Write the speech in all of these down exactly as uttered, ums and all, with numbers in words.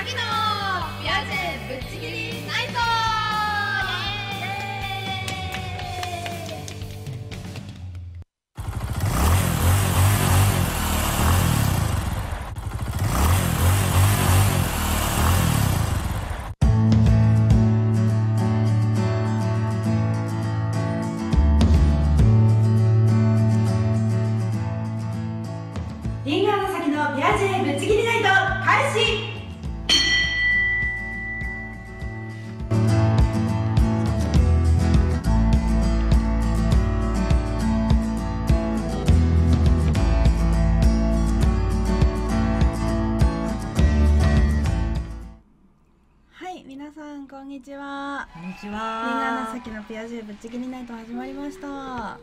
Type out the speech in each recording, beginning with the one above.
きのビアジェぶっちぎりナイト。 リンガーの先のビアジェぶっちぎりナイト開始。はい、皆さんこんにちは。 こんにちリンガは。 ーの先のビアジェぶっちぎりナイト始まりました。はい、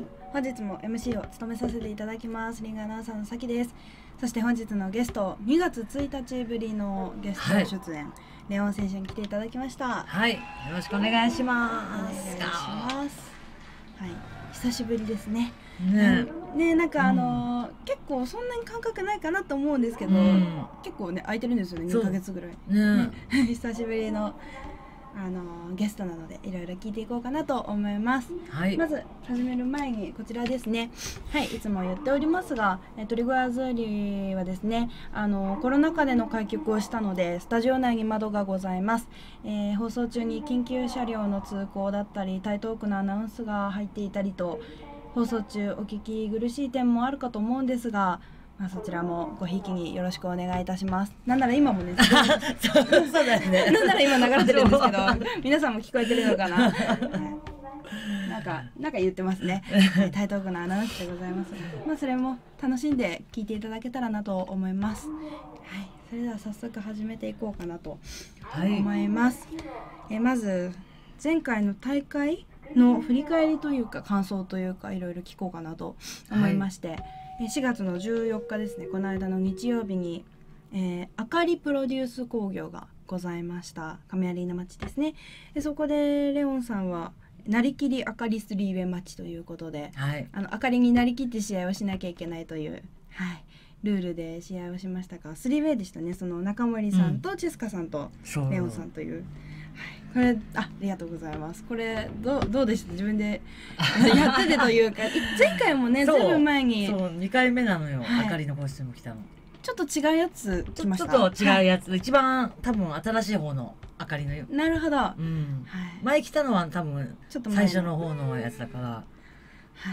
本日も エムシー を務めさせていただきます。リンガーアナウンサーのさきです。そして本日のゲスト、にがつついたちぶりのゲスト出演、はい、レオン選手に来ていただきました。 はい、よろしくお願いします。 お願いします。はい、久しぶりですね。 ね、 ね、なんかあのーうん、結構そんなに感覚ないかなと思うんですけど、うん、結構ね空いてるんですよね。にかげつぐらい。ね、ね久しぶりのあのー、ゲストなのでいろいろ聞いていこうかなと思います。はい、まず始める前にこちらですね。はい、いつも言っておりますが、えトリゴアズーリはですね、あのー、コロナ禍での開局をしたのでスタジオ内に窓がございます。えー、放送中に緊急車両の通行だったり台東区のアナウンスが入っていたりと、放送中お聞き苦しい点もあるかと思うんですが、まあ、そちらもごひいきによろしくお願いいたします。なんなら今もねそうそうだよね。 なんなら今流れてるんですけど皆さんも聞こえてるのかな、はい、なんかなんか言ってますね。台東区のアナウンスでございます。まあ、それも楽しんで聞いていただけたらなと思います。はい、それでは早速始めていこうかなと思います。はい、えまず前回の大会の振り返りというか感想というかいろいろ聞こうかなと思いまして、はい、しがつのじゅうよっかですね、この間の日曜日に、えー、あかりプロデュース工業がございました。亀有の町ですね。でそこでレオンさんはなりきりあかりスリーウェイマッチということで、はい、あのあかりになりきって試合をしなきゃいけないという、はい、ルールで試合をしましたが、スリーウェイでしたね。その中森さんとチェスカさんとレオンさんという、うん、これ あ, ありがとうございます。これど う, どうでした？自分でやっててというか前回もねずいぶん前にそうにかいめなのよ、はい、あかりのコスチューム来たの。 ちょっと違うやつ来ました。 ちょっと違うやつ、はい、一番多分新しい方のあかりのよ。 なるほど、うん、はい、 前来たのは多分ちょっと最初の方のやつだから、はい、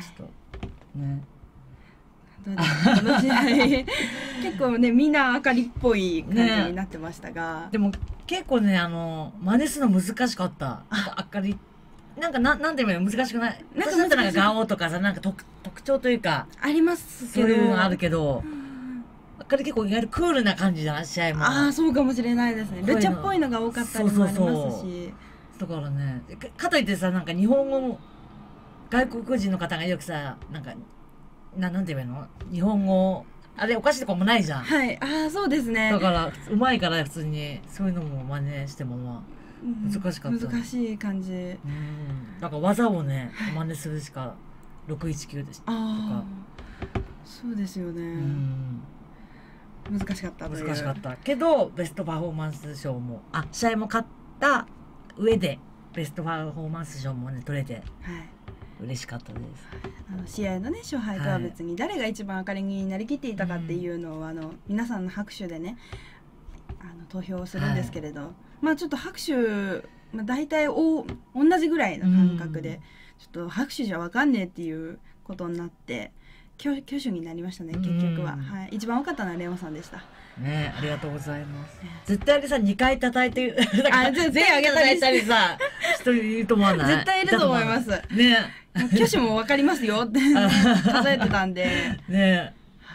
ちょっとねどうですかこの試合結構ねみんなあかりっぽい感じになってましたが、 ね、でも結構ねあの真似するの難しかった。あかりなんかななんていうの難しくない。なんかなんかなんか顔とかさなんか 特, 特徴というかありますけど、 そういうのあるけど、あかり結構意外とクールな感じじゃない試合も。 ああそうかもしれないですね。ルチャっぽいのが多かったりもありますし。そうそうそうだからね か, かといってさなんか日本語も外国人の方がよくさなんかななんて言うの日本語あれおかしいとこもないじゃん。 はい、ああそうですね。 だからうまいから普通にそういうのも真似してもまあ難しかった、 うん、難しい感じ。うん、 なんか技をね真似するしかろくいちきゅうでしたとか。 そうですよね。うん難しかったという。 難しかったけどベストパフォーマンス賞もあ試合も勝った上でベストパフォーマンス賞もね取れて。はい嬉しかったです。 あの試合のね勝敗とは別に誰が一番あかりになりきっていたかっていうのを、うん、あの皆さんの拍手でねあの投票するんですけれど、はい、まあちょっと拍手、まあ、大体お同じぐらいの感覚で、うん、ちょっと拍手じゃ分かんねえっていうことになって挙手になりましたね結局は、うんはい、一番多かったのはレオンさんでしたね。ありがとうございます。絶対にさにかい叩いてあ全然あげたりしたりさ人いると思わない？ 絶対いると思いますね。挙手も分かりますよって数えてたんでね。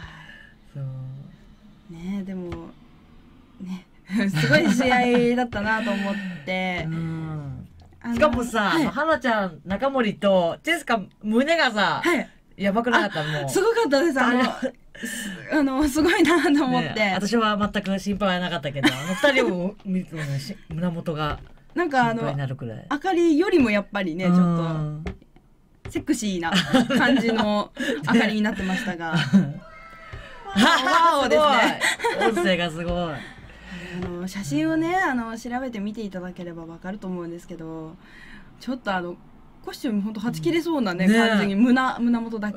そうねでもねすごい試合だったなと思ってうんしかもさ、はい、花ちゃん中森とチェスカ胸がさ、はい、やばくなかったもうすごかったです。あのあのすごいなと思って、ね、 私は全く心配はなかったけどあのふたりを見るとね胸元がなんかあのあかりよりもやっぱりねちょっとセクシーな感じのあかりになってましたが、 ワオですね。音声がすごい。 あの写真をねあの調べて見ていただければわかると思うんですけど、ちょっとあのコスチュームほんとはち切れそうなね、 ね感じに胸胸元だけ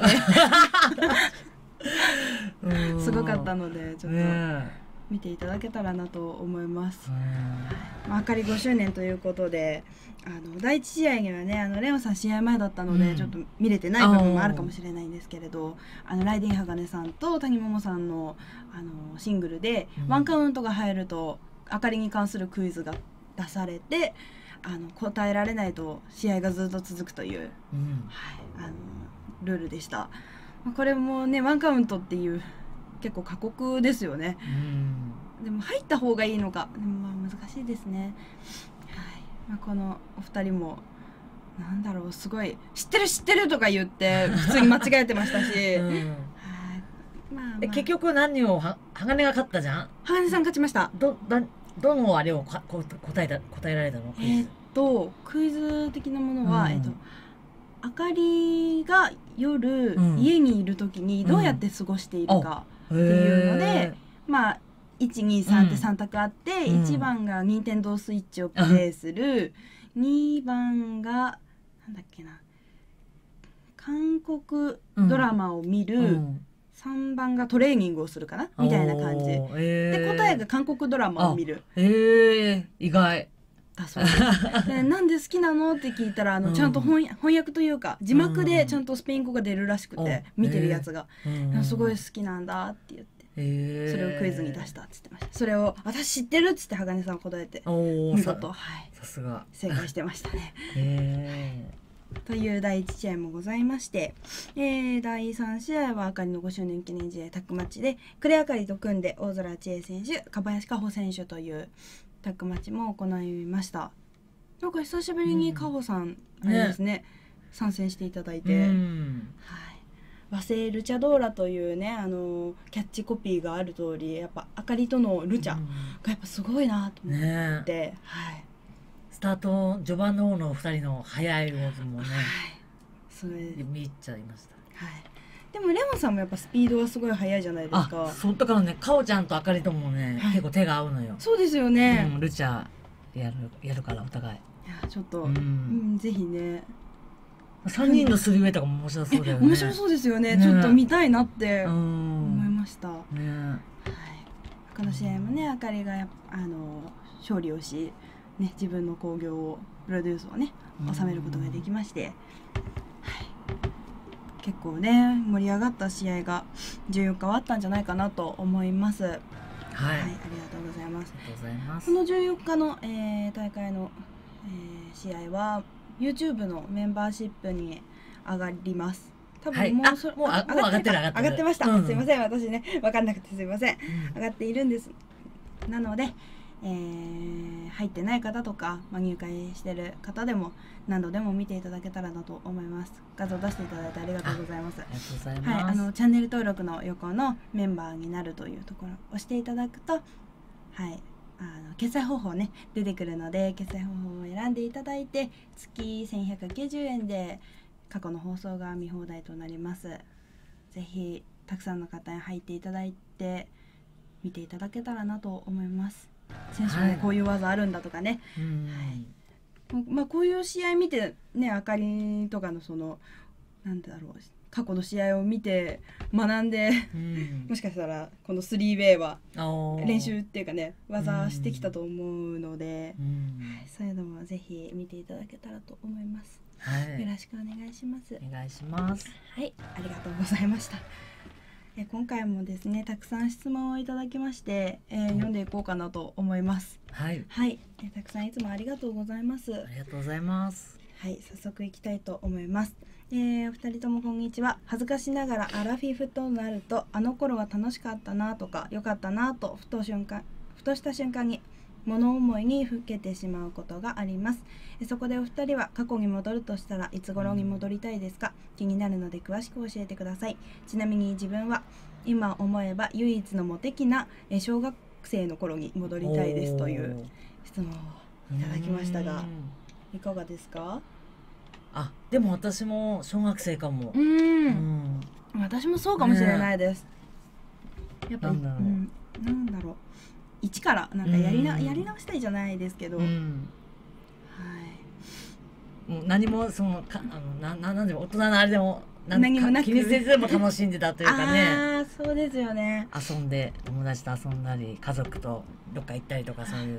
うんすごかったのでちょっとね見ていただけたらなと思います。 うんまあ、あかりごしゅうねんということで、あの第一試合にはねあのレオンさん試合前だったので、 うんちょっと見れてない部分もあるかもしれないんですけれど、あのライディン鋼さんと谷桃さんのあのシングルで、 うんワンカウントが入るとあかりに関するクイズが出されて、あの答えられないと試合がずっと続くという、 うんはい、あのルールでした。まあこれもねワンカウントっていう結構過酷ですよね。 うんでも入った方がいいのか、でもまあ難しいですね。はいまあ、このお二人もなんだろうすごい知ってる知ってるとか言って普通に間違えてましたし、 うんはいまあ、まあ、 え結局何をは鋼が勝ったじゃん。 鋼さん勝ちました。 どだどのあれをかこ答えた答えられたの？クイズえーっとクイズ的なものは、 うんえーっとあかりが夜、 うん家にいる時にどうやって過ごしているか、 っていうのでまあいちにさんってさん択あって、 うんいちばんが任天堂スイッチをプレイする、にばんがなんだっけな韓国ドラマを見る、 うんさんばんがトレーニングをするかなみたいな感じで、 おーえー答えが韓国ドラマを見るえー、意外。 だそうですでなんで好きなのって聞いたらあの、 うんちゃんと翻翻訳というか字幕でちゃんとスペイン語が出るらしくて、 うん見てるやつが、 うんすごい好きなんだって言ってえー、 それをクイズに出したって言ってました。それを私知ってるっつって鋼さん答えておーさ見事、はい、 さすが。 正解してましたね。 えというだいいち試合もございまして、えー、だいさん試合はあかりのごしゅうねん記念試合タッグマッチでクレアカリと組んで大空知恵選手樺林香穂選手というタッグマッチも行いました。なんか久しぶりに香穂さん、あれですね参戦していただいー、 て、 うんはい和製ルチャドーラというねあのキャッチコピーがある通りやっぱあかりとのルチャがやっぱすごいなと思っねえて、はいスタート序盤の方の二人の速い動きもねはいそれ見入っちゃいました。 はいでもレモンさんもやっぱスピードはすごい速いじゃないですあか。 そうだからねかおちゃんとあかりともね、 はい結構手が合うのよ。 そうですよね、 うん、ルチャやるやるからお互い。 いやちょっと、 ううんん、ぜひね三人のスリーウェイとかも面白そうだよね。 面白そうですよねねちょっと見たいなってう思いん。 ました、はい、 ねこの試合もねあかりがやあの勝利をし、ね、自分の興行をプロデュースをね収めることができまして、はい、結構ね盛り上がった試合がじゅうよっかはあったんじゃないかなと思います。はい、 はい。 ありがとうございます。 ありがとうございますこ。のじゅうよっかの、えー大会の、えー試合は YouTube のメンバーシップに上がります。多はい分もうそ、 あもうあもう上がってるか上がってる上がってました、 うんすいません私ね分かんなくてすいませんうん上がっているんです。なので、えー入ってない方とか、まあ、入会してる方でも何度でも見ていただけたらなと思います。画像出していただいてありがとうございます。 ありがとうございはい、 ます。 あのチャンネル登録の横のメンバーになるというところを押していただくと、はい、あの決済方法ね出てくるので決済方法を選んでいただいて月せんひゃくきゅうじゅうえんで過去の放送が見放題となります。ぜひたくさんの方に入っていただいて見ていただけたらなと思います。選手はね、 はいこういう技あるんだとかね、 うんまあ、こういう試合見てねあかりとかのそのなんだろう過去の試合を見て学んでうんもしかしたらこのスリーウェイはおー練習っていうかね技してきたと思うので、 うんはいそういうのもぜひ見ていただけたらと思います。 はいよろしくお願いします。 お願いします。 はい、ありがとうございました。え今回もですねたくさん質問をいただきまして、えー読んでいこうかなと思います。 はいはい、えたくさんいつもありがとうございます。 ありがとうございます。 はい、早速いきたいと思います。えー、お二人ともこんにちは。恥ずかしながらアラフィフとなるとあの頃は楽しかったなとか良かったなとふと瞬間ふとした瞬間に物思いにふけてしまうことがあります。えそこでお二人は過去に戻るとしたらいつ頃に戻りたいですか？気になるので詳しく教えてください。ちなみに自分は今思えば唯一のモテ期なえ小学生の頃に戻りたいですという質問をいただきましたがうんいかがですか？ あでも私も小学生かもう。 うんん私もそうかもしれないです。やっぱなんだろううん、なんだろう一からなんかやりな、 うんやり直したいじゃないですけど、はいうんもう何もそのかあのなななんでも大人のあれでもなん何もなく気にせずも楽しんでたというかねああそうですよね。 遊んで友達と遊んだり家族とどっか行ったりとかそういう、 はい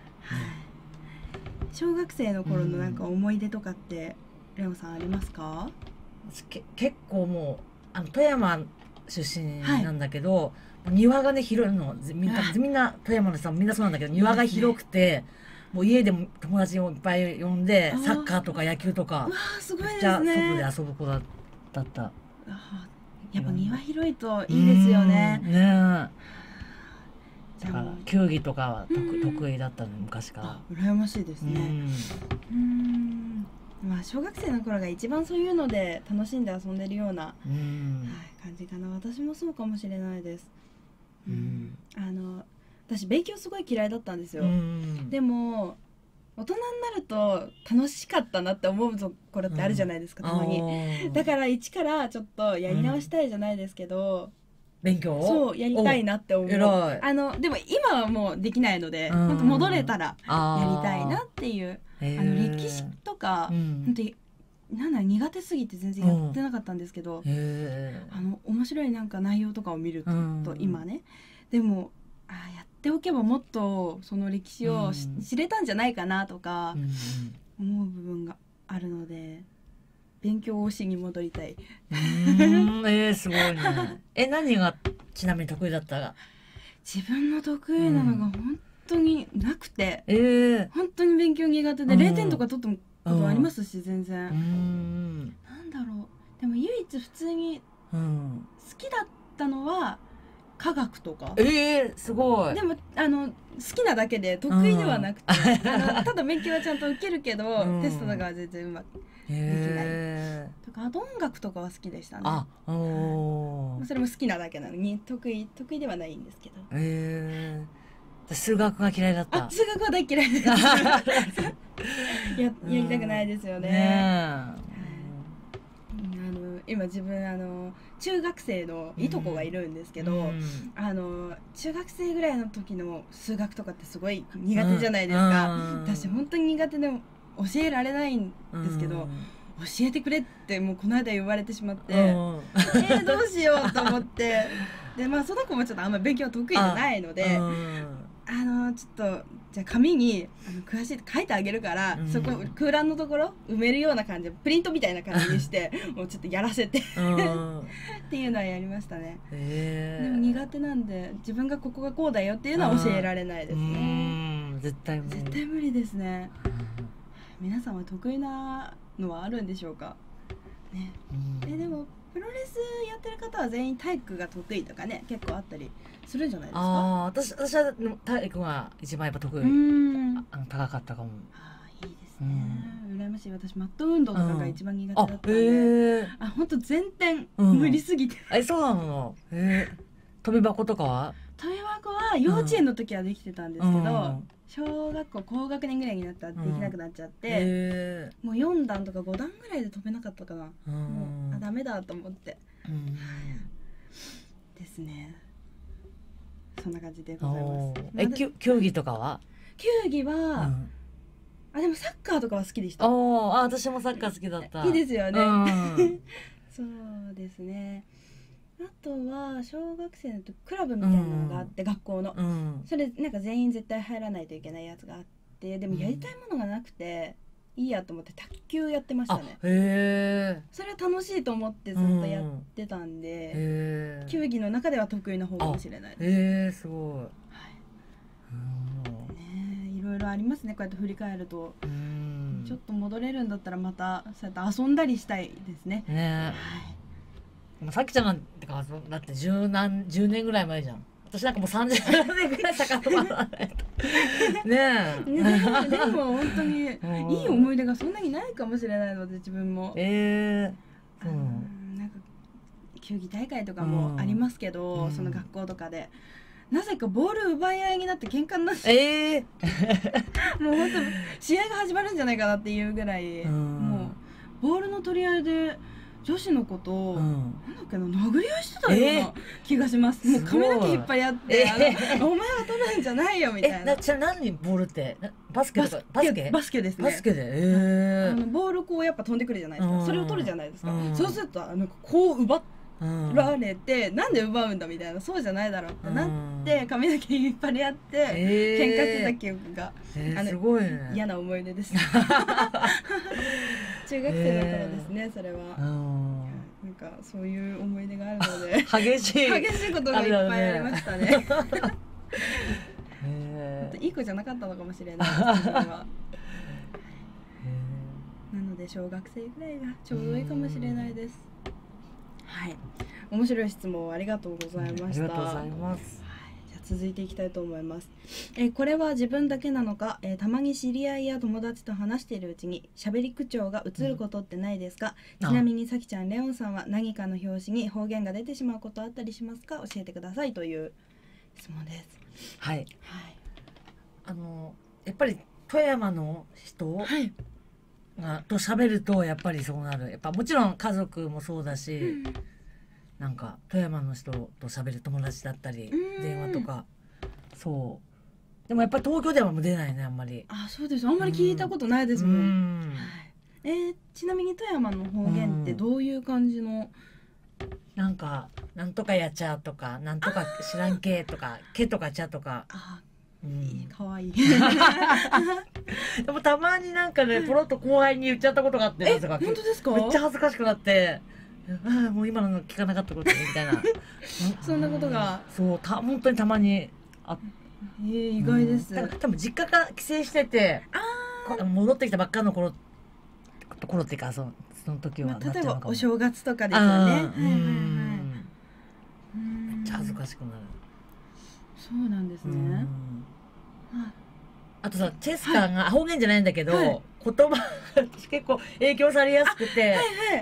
小学生の頃のなんか思い出とかってレオさんありますか？ け結構もうあの富山出身なんだけど、庭がね広いのみんなみんな富山の人はみんなそうなんだけど庭が広くて、もう家でも友達をいっぱい呼んであーサッカーとか野球とかうわーすごいでめっちゃ外すね。 で遊ぶ子だだった。 あーやっぱ庭広いといいですよね。 うんねえじゃあもうだから球技とかは得うん得意だったの昔からあ。羨ましいですね。 うんうーんまあ小学生の頃が一番そういうので楽しんで遊んでるような、 うんはい、感じかな。私もそうかもしれないです。ううんんあの私勉強すごい嫌いだったんですよ。 うんでも大人になると楽しかったなって思うところってあるじゃないですか、たまに。だから一からちょっとやり直したいじゃないですけど、 勉強をそうやりたいなって思う。 偉いあのでも今はもうできないので、 うん本当戻れたらあーやりたいなっていう。 へーあの歴史とか、 うん本当になんだ苦手すぎて全然やってなかったんですけど、 へあの面白いなんか内容とかを見ると、 うん今ねでもあーやっておけばもっとその歴史をし、 うん知れたんじゃないかなとかえ、うん思う部分があるので勉強をしに戻りたい。 うんえー、すごいね。え何がちなみに得意だったら？ 自分の得意なのが本当になくて、 えー、 本当に勉強苦手でうんれいてんとか取ったことありますし、全然、 うんなんだろう。でも唯一普通にうん好きだったのは科学とか。 えー、すごい。 でもあの好きなだけで得意ではなくて、あのただ勉強はちゃんと受けるけど、 うんテストとかは全然うまくへーとか、あと音楽とかは好きでしたね。 あおーそれも好きなだけなのに得意得意ではないんですけど。 えー、数学が嫌いだっあた。 数学は大嫌いですややりたくないですよね。 ねうんあの今自分あの中学生のいとこがいるんですけえど、 うんあの中学生ぐらいの時の数学とかってすごい苦手じゃないですか。 うん私本当に苦手でも教えられないんですけど、教えてくれってもうこの間言われてしまって、 うんえー、どうしようと思ってでまあその子もちょっとあんまり勉強得意じゃないので、 うんあのちょっとじゃあ紙にあの詳しいって書いてあげるから、 うんそこ空欄のところ埋めるような感じでプリントみたいな感じにしてもうちょっとやらせてっうんていうのはやりましたね。 へーでも苦手なんで自分がここがこうだよっていうのは教えられないですうね。 ん絶対無理絶対無理ですね。皆さんは得意なのはあるんでしょうかね。 うんえでもプロレスやってる方は全員体育が得意とかね結構あったりするんじゃないですか。 ああ私私は体育が一番やっぱ得意、 うーんあの高かったかも。 あーいいですね、羨ましい。私マット運動とかが一番苦手だあったんで、 へえあ本当全点うん無理すぎて、 えそうなのへえ飛び箱とかは跳び箱は幼稚園の時はできてたんですけど、 うん小学校高学年ぐらいになったらできなくなっちゃって、 へもうよん段とかご段ぐらいで飛べなかったかな、 えうもんうあダメだと思ってうんですね。そんな感じでございます。 おーえきゅ競技とかは球技は、 うんあでもサッカーとかは好きでした。 おーあ私もサッカー好きだったいいですよね、 うんそうですね。あとは小学生の時クラブみたいなのがあって、学校のうんそれなんか全員絶対入らないといけないやつがあって、でもやりたいものがなくて、いいやと思って卓球やってましたあね。 へえそれは楽しいと思ってずっとやってたんで、 へえ球技の中では得意な方かもしれないです。 へえすごいはいねえいろいろありますね。こうやって振り返ると、 うんちょっと戻れるんだったらまたそうやって遊んだりしたいですね。 ねはいでもさきちゃんなんてかそだって十何十年ぐらい前じゃん。私なんかもうさんじゅうねんぐらい遡らないとねえねでもでも本当にうんいい思い出がそんなにないかもしれないので、自分も、 ええあのなんか球技大会とかもありますけど、 うんその学校とかでなぜかボール奪い合いになって喧嘩になってええもう本当試合が始まるんじゃないかなっていうぐらい、 うんもうボールの取り合いで女子の子と、 うん、 なんだっけな、殴り合いしてたような気がします、もう髪の毛引っ張り合って、 えあのお前は取るんじゃないよみたいな。 えなちな何ボールってバスケとかバスケバスケですね。 バスケで、えー、 あのボールこうやっぱ飛んでくるじゃないですか、 うん、 それを取るじゃないですか、 うん、 そうするとなんかこう奪ってうんられて、なんで奪うんだみたいな、そうじゃないだろうってなって髪の毛引っ張り合って、 えー、 喧嘩してた記憶が、 えー、 あのすごいね、 嫌な思い出です中学生の頃ですね、それは、 うん、 なんかそういう思い出があるので激しい激しいことがいっぱいありましたねへーいい子じゃなかったのかもしれないです自分はなので小学生ぐらいがちょうどいいかもしれないです。はい、面白い質問ありがとうございました。 ありがとうございます。 はい、じゃあ続いていきたいと思います。えこれは自分だけなのか、えーたまに知り合いや友達と話しているうちに喋り口調が移ることってないですか？ うん、 ちなみにさきちゃん、レオンさんは何かの拍子に方言が出てしまうことあったりしますか？教えてくださいという質問です。 はい。 はい。 あのやっぱり富山の人、 はいがと喋るとやっぱりそうなる。やっぱもちろん家族もそうだし、うん、なんか富山の人と喋る友達だったり電話とか、そうでもやっぱり東京ではもう出ないね、あんまり。 あ、そうです。あんまり聞いたことないですもん、 うん、 はい、えー、ちなみに富山の方言ってどういう感じの、 うん、なんかなんとかやちゃとかなんとか知らんけとかけとかちゃとか、 あうん、 かわいいでもたまになんかねポロッと後輩に言っちゃったことがあって、 え、本当ですか？ めっちゃ恥ずかしくなって、ああもう今の聞かなかったことみたいなそんなことが、 そうた本当にたまにあ、 えー、意外です、 うん、多分実家が帰省しててあ戻ってきたばっかの頃頃っていうかそのその時は、 まあ、例えばお正月とかですよね。はいはいはい、めっちゃ恥ずかしくなる。 そうなんですね。うん、 あとさチェスカーが、はい、方言じゃないんだけど、はい、言葉結構影響されやすくて、はいはい、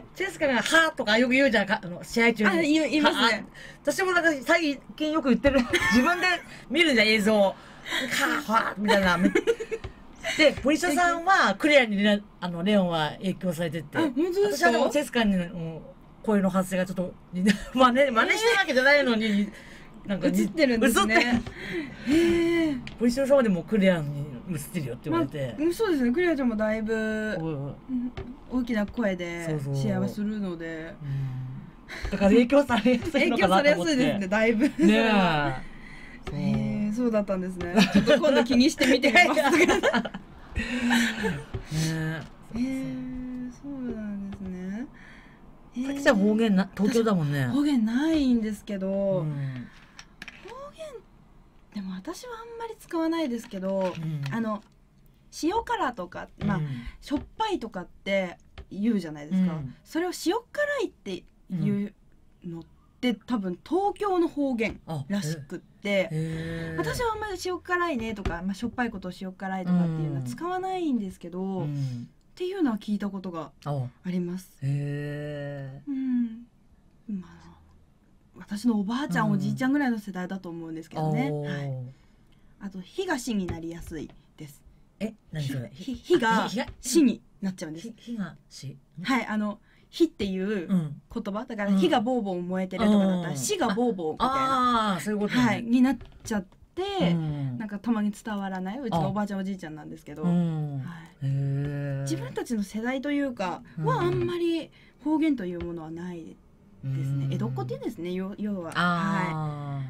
チェスカーが「は」とかよく言うじゃん、あの試合中に。 あ、言いますね。 私もなんか最近よく言ってる自分で見るじゃん映像「は」はみたいな。でポリシャさんはクリアにレあのレオンは影響されてて、私はでもチェスカーにの声の発声がちょっと真似真似してるわけじゃないのに。なんか映ってるんですね。へえ。ポジション様でもクリアに映ってるよって言われて。 まあ、そうですね。クリアちゃんもだいぶ大きな声で試合はするので。 だから影響されやすいのかなと思って。影響されやすいですね。 だいぶ。ねえ。へえ、そうだったんですね。ちょっと今度気にしてみてみます。ねえ。へえ、そうなんですね。 さきちゃん方言な東京だもんね。 方言ないんですけど。でも私はあんまり使わないですけど、うん、あの塩辛とか、まあ、うん、しょっぱいとかって言うじゃないですか、うん、それを塩辛いっていうのって多分東京の方言らしくって、私はあんまり塩辛いねとか、まあ、しょっぱいことを塩辛いとかっていうのは使わないんですけど、うん、っていうのは聞いたことがあります。へー、うん、まあ私のおばあちゃん、うん、おじいちゃんぐらいの世代だと思うんですけどね、はい、あと火が死になりやすいです。 え、何それ？ 火火が死になっちゃうんです。 火が死？ はい、あの火っていう言葉だから火がボーボー燃えてるとかだったら死がボーボーみたいな、 ああそういうことね、 はい、になっちゃって、うん、なんかたまに伝わらない、うちのおばあちゃんおじいちゃんなんですけど、うん、はい、へ自分たちの世代というかはあんまり方言というものはないですね。江戸っ子っていうんですね、要は、はい、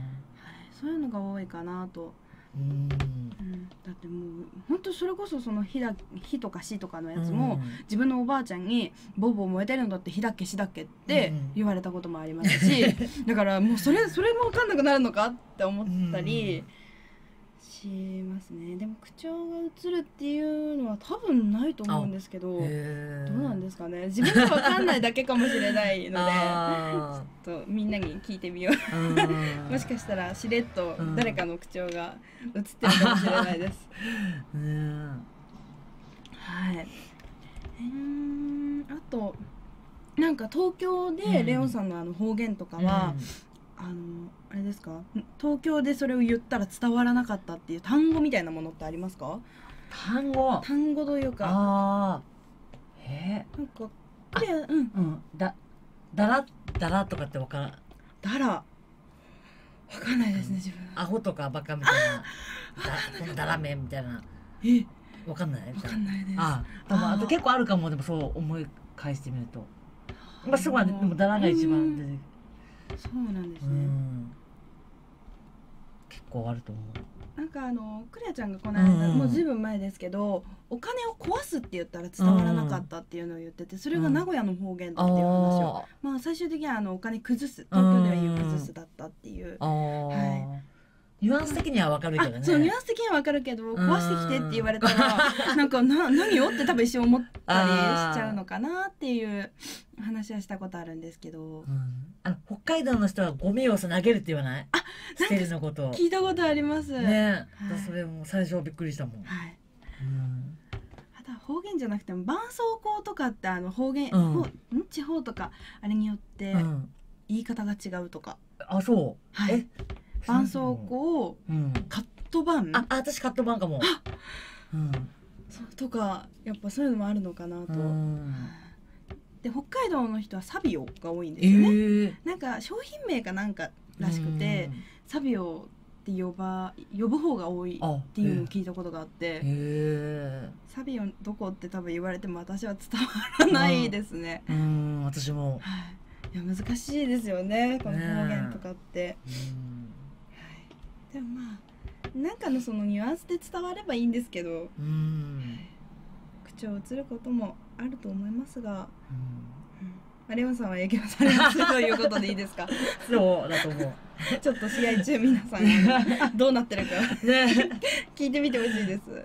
そういうのが多いかなと。うん、だってもう本当それこそその火だ火とか死とかのやつも、うん、自分のおばあちゃんに「ボーボー燃えてるのだって火だっけ死だっけ?」って言われたこともありますし、うん、だからもうそれそれも分かんなくなるのかって思ったりしますね。でも口調が映るっていうのは多分ないと思うんですけど、どうなんですかね。自分が分かんないだけかもしれないのでちょっとみんなに聞いてみようもしかしたらしれっと誰かの口調が映ってるかもしれないですはい。えー、あとなんか東京でレオンさんのあの方言とかは、うん、あのあれですか、東京でそれを言ったら伝わらなかったっていう単語みたいなものってありますか？ 単語単語というか、 あー、えー、なんかいや、うん、 うん、だだらだらとかってわからん。 だらわかんないですね自分。 アホとかバカみたいな。だこのだらめみたいな。 えわかんない。 わかんないです。 ああ、まあ、あと結構あるかも。でもそう思い返してみると。まあすごいでもだらが一番出てくる。 そうなんですね。 うん結構あると思う。 なんかあのクレアちゃんがこの間、 うんもうずいぶん前ですけど、お金を壊すって言ったら伝わらなかったっていうのを言ってて、それが名古屋の方言だっていう話を、まあ最終的にはあのお金崩す、東京では言う崩すだったっていう。 ああ、 はニュアンス的にはわかるけどね。 あ、そうニュアンス的にはわかるけど、壊してきてって言われたらなんかな何をって多分一瞬思ったりしちゃうのかなっていう話はしたことあるんですけど、 うん、あの北海道の人はゴミをさ投げるって言わない？あ、捨てるのこと。 聞いたことあります。 ね、 はい、 それも最初びっくりしたもん。 はい。 うん、 あとは方言じゃなくても絆創膏とかってあの方言、 うん、 ん地方とかあれによって言い方が違うとか。 うん、あ、そう。 はい。え絆創膏、うん、カットバン。 あ、私カットバンかも。うん、 そうとかやっぱそういうのもあるのかなと。うん、で北海道の人はサビオが多いんですよね。えー、なんか商品名かなんからしくて、うん、サビオって呼ば呼ぶ方が多いっていうのを聞いたことがあって、えー、サビオどこって多分言われても私は伝わらないですね。 うん、うん私も。 はい、いや難しいですよねこの方言とかって。うんでもまあなんかのそのニュアンスで伝わればいいんですけど、うん、口を移ることもあると思いますが、うん、有山さんは影響されますということでいいですか？ そうだと思う。 ちょっと試合中皆さんどうなってるか聞いてみてほしいです。うん、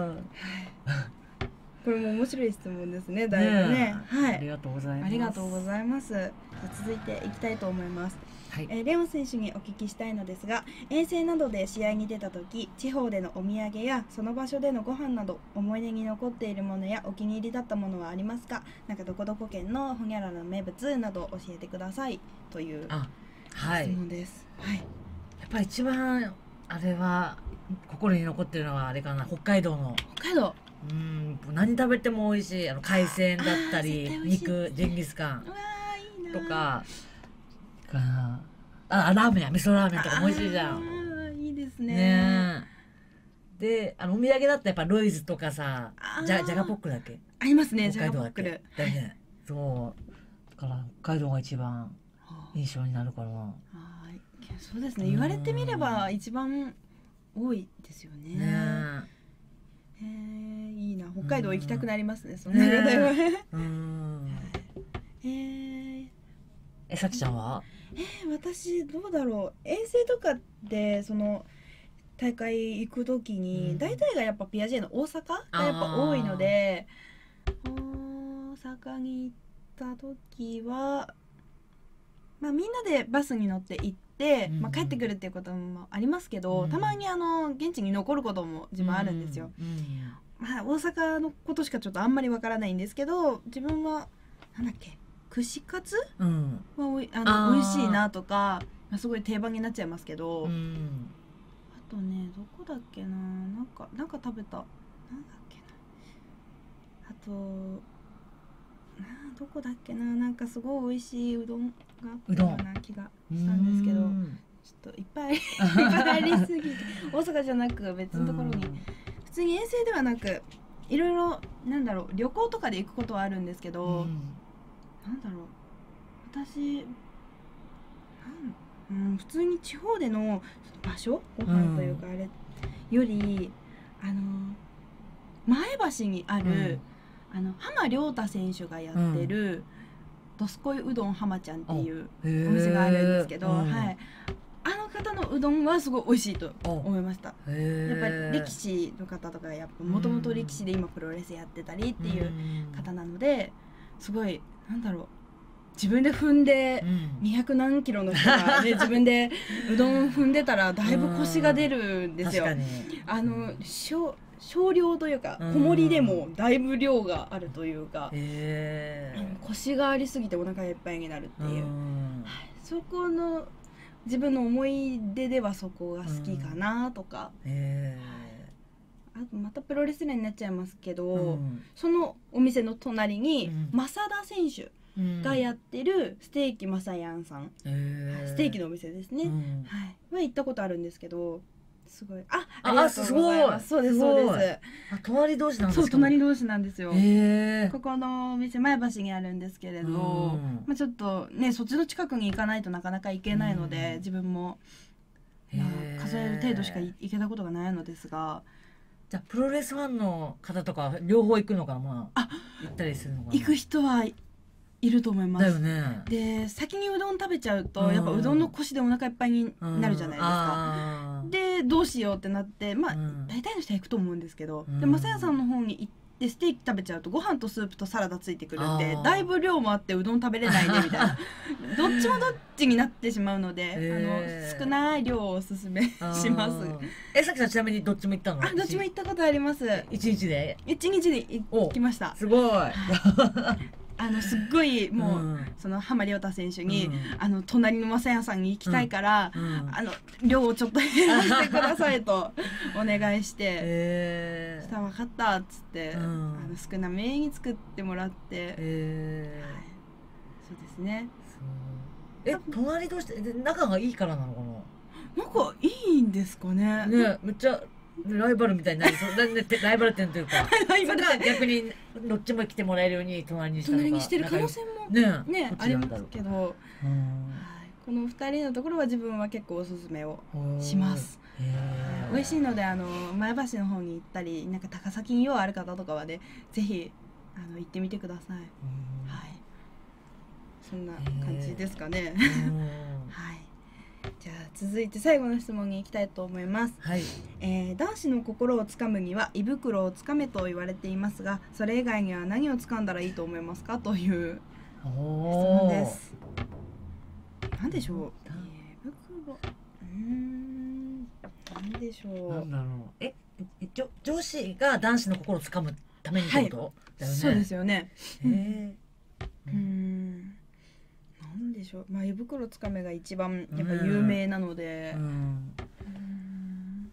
はい、これも面白い質問ですね。だいぶね、ね、はい、 ありがとうございます。 ありがとうございます。じゃ続いていきたいと思います。はい、えー、レオン選手にお聞きしたいのですが、遠征などで試合に出た時、地方でのお土産やその場所でのご飯など思い出に残っているものやお気に入りだったものはありますか？なんかどこどこ県のホニャララの名物など教えてくださいという質問です。はい、はい、 やっぱり一番あれは心に残ってるのはあれかな、北海道の。 北海道。 うん、何食べても美味しい、あの海鮮だったり肉、ジンギスカンとか。かなあ、ラーメン、味噌ラーメンとかも美味しいじゃん。 いいですね。 ねで、あのお土産だったらやっぱロイズとかさ、じゃじゃがポックだっけ？ ありますね、 北海道だっけ？だよね。そう。だから北海道が一番印象になるかな。はい。 そうですね。言われてみれば一番多いですよね。ねえー、いいな。北海道行きたくなりますね。そんな方は。うん。 えー、え、さきちゃんは？ えー、私どうだろう、遠征とかでその大会行く時に、うん、大体がやっぱピアジェの大阪がやっぱ多いので、大阪に行った時は、まあ、みんなでバスに乗って行って、うん、まあ、帰ってくるっていうこともありますけど、うん、たまにあの現地に残ることも自分あるんですよ。うんうん、まあ、大阪のことしかちょっとあんまりわからないんですけど、自分はなんだっけ、串カツ、うん、はおいあの美味しいなとか、まあ、すごい定番になっちゃいますけど、うん、あとね、どこだっけな、なんかなんか食べた、なんだっけな、あとな、どこだっけな、なんかすごい美味しいうどんがあったような気がしたんですけど、ちょっといっぱいいっぱいありすぎて大阪じゃなく別のところに、普通に遠征ではなくいろいろなんだろう、旅行とかで行くことはあるんですけど、うん、なんだろう、私なん、うん、普通に地方での場所、ご飯というかあれ、うん、よりあの前橋にある、うん、あの浜亮太選手がやってる、うん、どすこいうどん浜ちゃんっていうお店があるんですけど、はい、あの方のうどんはすごい美味しいと思いました。やっぱり力士の方とか、やっぱもともと力士で今プロレスやってたりっていう方なので、すごいなんだろう、自分で踏んでにひゃくなんキロの人が、ね、自分でうどん踏んでたらだいぶコシが出るんですよ。あの少少量というか小盛りでもだいぶ量があるというか、えー、コシがありすぎてお腹いっぱいになるっていう、はい、そこの自分の思い出ではそこが好きかなとか、えー、はい、あとまたプロレスラーになっちゃいますけど、うん、そのお店の隣に、うん、正田選手がやってるステーキまさやんさん、 へステーキのお店ですね、 うんはいは行ったことあるんですけど、すごいああありがとうございます。そうですそうすごいです。 あ、隣同士なんですか。 そう隣同士なんですよ。 へえ。 ここのお店前橋にあるんですけれど、 うんまあちょっとねそっちの近くに行かないとなかなか行けないので、 うん自分も、まへーあ、数える程度しかい行けたことがないのですが、 じゃあプロレスファンの方とか両方行くのかな、まあ、行ったりするのかな。 行く人はいると思います。 だよね。 で先にうどん食べちゃうと、 うんやっぱうどんのコシでお腹いっぱいになるじゃないですか。 あーでどうしようってなってまあ、 うん大体の人は行くと思うんですけど、 うんでまさやさんの方に行ってステーキ食べちゃうとご飯とスープとサラダついてくるんであーだいぶ量もあってうどん食べれないねみたいなどっちもどっちになってしまうので、 へーあの少ない量をおすすめします。 あーえ、さっきさんちなみにどっちも行ったの？ あどっちも行ったことあります。 一日で。 一日で行きました。 すごい。 あのすっごいもう、 うんその浜亮太選手に、 うんあの隣の正也さんに行きたいから、 うんあの量をちょっと減らしてくださいとお願いして、 へそしたら分かったっつって、 うんあの少なめに作ってもらって、 え。 はいそうですね。 え、隣同士で仲がいいからなのかなんかいいんですかね。 な。ね、めっちゃライバルみたいになりそう。だねライバル店というか。 ライバルそれが逆にどっちも来てもらえるように隣にしたのか。 隣にしてる可能性もねねどっありますちなんだろう。 けど、はいうんこのふたりのところは自分は結構おすすめをします。 へー美味しいのであの前橋の方に行ったりなんか高崎に用ある方とかはねぜひあの行ってみてください。 うんはいそんな感じですかね。 うんはいじゃあ続いて最後の質問に行きたいと思います。 はい。 えー男子の心をつかむには胃袋をつかめと言われていますがそれ以外には何をつかんだらいいと思いますかという質問です。何でしょう。胃袋うーん何でしょう。 なんだろう。え、じょ上司が男子の心をつかむためにってこと、だよね。 そうですよね。 へえ。 うーん何でしょう。まあ胃袋つかめが一番やっぱ有名なのでう、ん。 うーん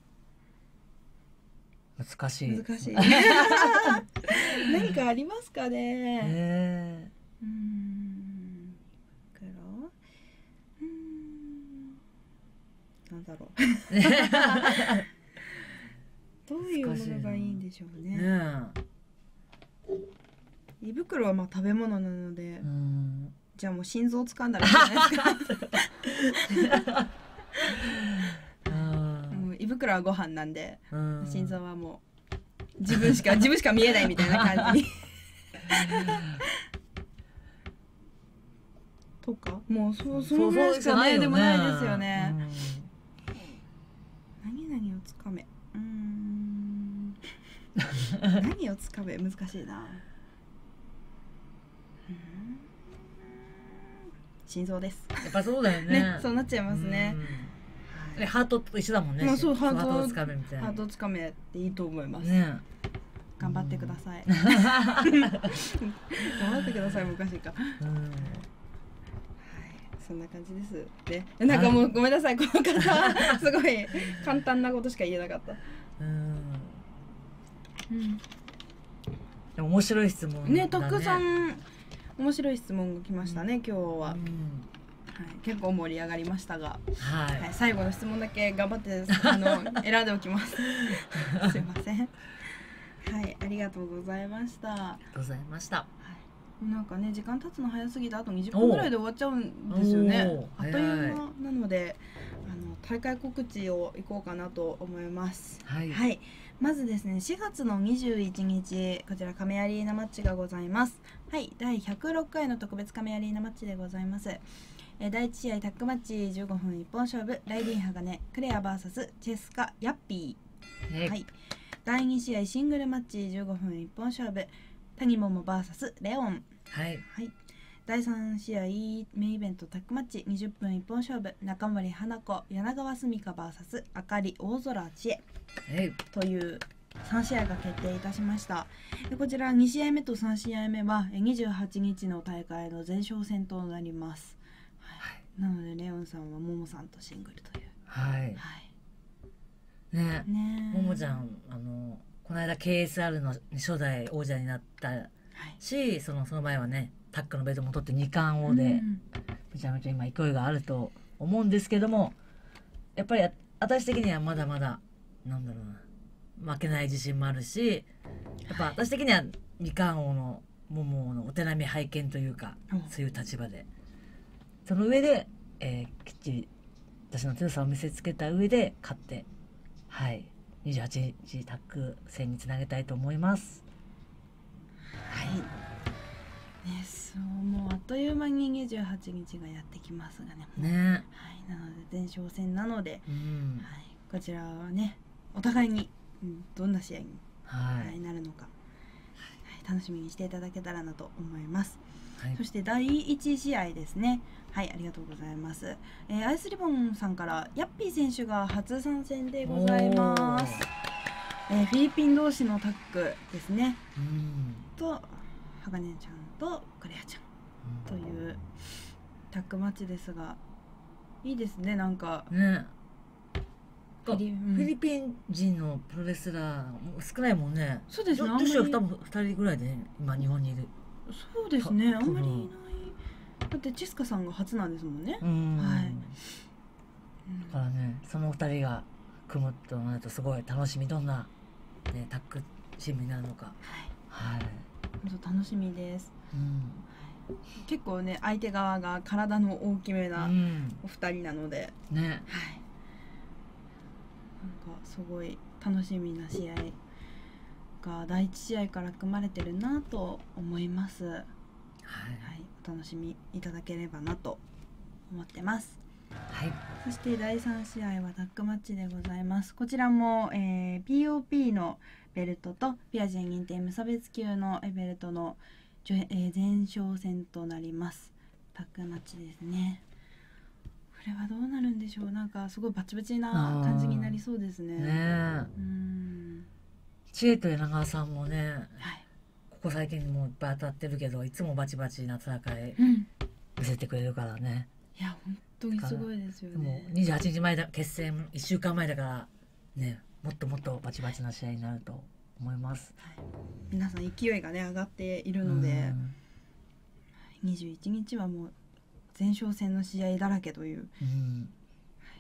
難しい。 難しい。何かありますかね。 へえ。 うーんいくらうーんなんだろう。どういうものがいいんでしょうね。 ね胃袋はまあ食べ物なので、 え。うん。 じゃあもう心臓掴んだらいいじゃないですか。もう胃袋はご飯なんで、 うん心臓はもう自分しか自分しか見えないみたいな感じに。とかもうそうそのぐらいしかねでもないですよね。何々をつかめうーん何をつかめ難しいな。うーん心臓です。 うんやっぱそうだよね。 ねそうなっちゃいますね。 うん。えハートと一緒だもんね。 まあそうハートをつかめみたいな。 ハートをつかめっていいと思います。 ね頑張ってください。頑張ってください昔か。はいえ。うん。 そんな感じです。でなんかもうごめんなさいこの方すごい簡単なことしか言えなかった。 うん。 うんでも面白い質問だね。 ねたくさん面白い質問が来ましたね、今日は、はい、 うん。 結構盛り上がりましたが、 ははい、最後の質問だけ頑張ってあの選んでおきますすいません。はいありがとうございました。 い。ありがとうございました。 なんかね時間経つの早すぎてあとにじゅっぷんぐらいで終わっちゃうんですよね。 おーあっという間なのであの大会告知をいこうかなと思います。 はい。 はい、まずですねしがつのにじゅういちにちこちら亀アリーナマッチがございます。はいだいひゃくろっかいの特別亀アリーナマッチでございます。えーだいいち試合タッグマッチじゅうごふん一本勝負ライディン鋼クレア ブイエス チェスカヤッピー。 ははいい。だいに試合シングルマッチじゅうごふん一本勝負谷桃 ブイエス レオン。 はい。 はい、だいさん試合メインイベントタッグマッチにじゅっぷん一本勝負中森花子柳川澄香 ブイエス あかり大空知恵はい。 というさん試合が決定いたしました。でこちらに試合目とさん試合目はにじゅうはちにちの大会の前哨戦となります。はい、なのでレオンさんはももさんとシングルという。 はい。 はいね。 ねえももちゃん、あの、この間 ケーエスアール の初代王者になったはいし、その、その前はね、 タッグのベルトも取ってに冠王で、 うん、 めちゃめちゃ今勢いがあると思うんですけども、やっぱり私的にはまだまだなんだろうな、負けない自信もあるし、やっぱ私的には二冠王の桃のお手並み拝見というか、 うん、 そういう立場で、その上で、えー、きっちり私の強さを見せつけた上で勝って、はい、にじゅうはちにちタッグ戦につなげたいと思います。 はい、ね、そうもうあっという間ににじゅうはちにちがやってきますがね。 ね、 はい、なので前哨戦なので、 うんはい、こちらはねお互いに、うん、どんな試合に、 はいはい、なるのか、はい、楽しみにしていただけたらなと思います。 はい、 そしてだいいち試合ですね。はい、ありがとうございます。えー、アイスリボンさんからヤッピー選手が初参戦でございます。えー、フィリピン同士のタッグですね。 うん、 と鋼ちゃんとクレアちゃんというタッグマッチですが、いいですね、なんかね、 フィリ、うん、 フィリピン人のプロレスラー少ないもんね。 そうですね、 女子は多分ふたりぐらいで、ね、今日本にいる。 そうですね、あんまりいない。だってチェスカさんが初なんですもんね。 うん、 はい、 だからね、そのふたりが組むとなるとすごい楽しみ。どんな、ね、タッグチームになるのか、 はい、 はい、 本当楽しみです。 うん、 結構ね、相手側が体の大きめなお二人なので、 うん、ね、 はい、なんかすごい楽しみな試合がだいいち試合から組まれてるなと思います。はい、はい、お楽しみいただければなと思ってます。 はい、 そしてだいさん試合はタッグマッチでございます。こちらも、えー、ピーオーピー のベルトとピアジェン認定無差別級のベルトの、えー、前哨戦となります。タッグマッチですね。これはどうなるんでしょう。なんかすごいバチバチな感じになりそうですね。 ね、 うん、 知恵と柳川さんもね、 はい、 ここ最近もいっぱい当たってるけど、いつもバチバチな戦い見せてくれるからね。 うん、いや本当にすごいですよね。 もうにじゅうはちにちまえだ、決戦いっしゅうかんまえだからね、もっともっとバチバチな試合になると思います。 はい、皆さん勢いがね上がっているので、にじゅういちにちはもう前哨戦の試合だらけという、 うん、 はい、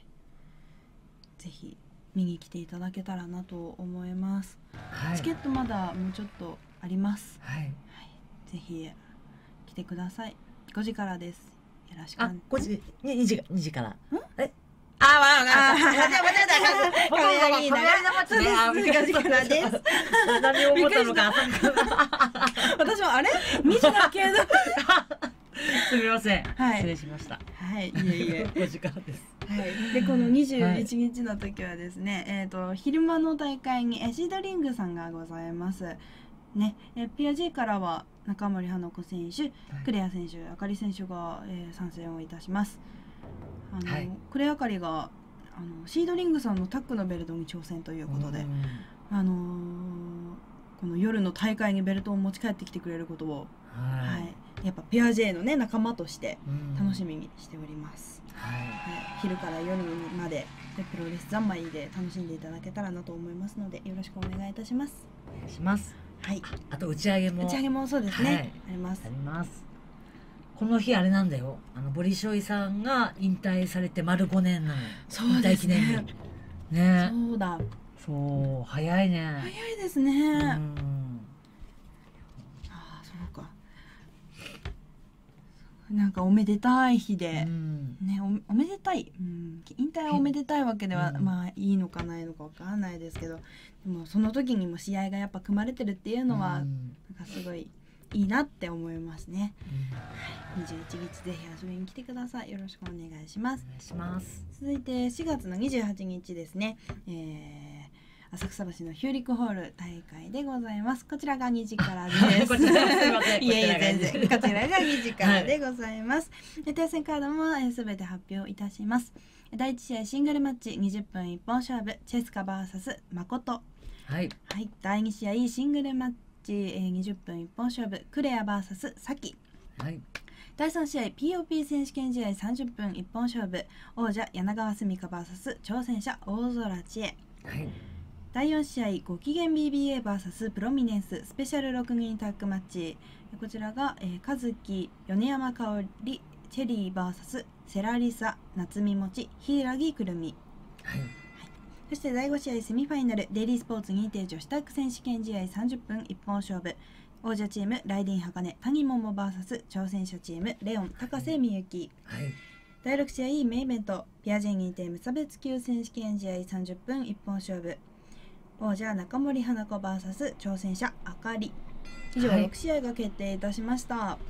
ぜひ見に来ていただけたらなと思います。はい、チケットまだもうちょっとあります。 はい、はい、 ぜひ来てください。ごじからです。よろしく。 あ、ごじ、にじ、にじから。え、 あ、わあ、間違えた。かいいな。ごじからです。 何を思ったのか。 私もあれにじだけど。 すみません。 はい、 失礼しました。 はい、いえいえ。 ごじからです。 はい、でこのにじゅういちにちの時はですね、はい、えっと昼間の大会にシードリングさんがございます。ね、え ピーアージェー からは中森花子選手、はい、クレア選手、あかり選手が、えー、参戦をいたします。あの、はい、クレアあかりがあのシードリングさんのタッグのベルトに挑戦ということで、あのー、この夜の大会にベルトを持ち帰ってきてくれることを、はいはい、やっぱ ピーアージェー の、ね、仲間として楽しみにしております。はいはい、昼から夜まででプロレス三昧で楽しんでいただけたらなと思いますので、よろしくお願いいたします。 お願いします。 はい、 あと打ち上げも打ち上げもそうですね、はい、ありますあります。この日あれなんだよ、あのボリショイさんが引退されて丸ごねんなの。 そうですね、 引退記念日ね。 そうだ、 そう早いね。 早いですね。うん、ああそうか、なんかおめでたい日で、うん、ね、お, おめでたい、うん、引退はおめでたいわけでは、うん、まあいいのかないのかわからないですけど、でもその時にも試合がやっぱ組まれてるっていうのは、うん、なんかすごいいいなって思いますね。うん、にじゅういちにちぜひ遊びに来てください。よろしくお願いします。 お願いします。 続いてしがつのにじゅうはちにちですね、えー、浅草橋のヒューリックホール大会でございます。こちらがにじからです。 こちらすいません。 いえいえ全然。こちらがにじからでございます。はい、対戦カードもすべて発表いたします。だいいち試合シングルマッチにじゅっぷん一本勝負、チェスカ ブイエス 誠。はい。はい。だいに試合シングルマッチにじゅっぷん一本勝負、クレア ブイエス サキ。はい。だいさん試合 ピーオーピー 選手権試合さんじゅっぷん一本勝負、王者柳川すみか ブイエス 挑戦者大空知恵。はい。 だいよん試合ご機嫌 ビービーエー ブイエス プロミネンススペシャルろくにんタッグマッチ、こちらが、えー、和樹米山香織チェリー ブイエス セラリサ夏見もち柊くるみ、 はい、 そしてだいご試合セミファイナルデイリースポーツ認定女子タッグ選手権試合さんじゅっぷん一本勝負、王者チームライディン鋼谷桃 ブイエス 挑戦者チームレオン高瀬美幸、 はい、 だいろく試合メインイベントピアジェ認定無差別級選手権試合さんじゅっぷん一本勝負、王者中森花子 ブイエス 挑戦者あかり、以上ろく試合が決定いたしました。はい、